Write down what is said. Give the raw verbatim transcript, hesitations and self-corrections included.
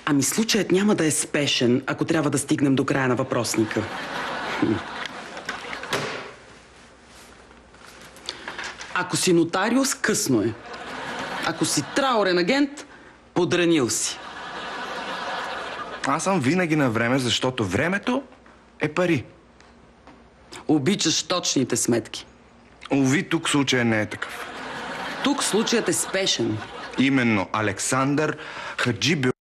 Ами случаят няма да е спешен, ако трябва да стигнем до края на въпросника. Ако си нотариус, късно е. Ако си траурен агент, подранил си. Аз съм винаги на време, защото времето е пари. Обичаш точните сметки. Уви, тук случая не е такъв. Тук случаят е спешен. Именно Александър Хаджибе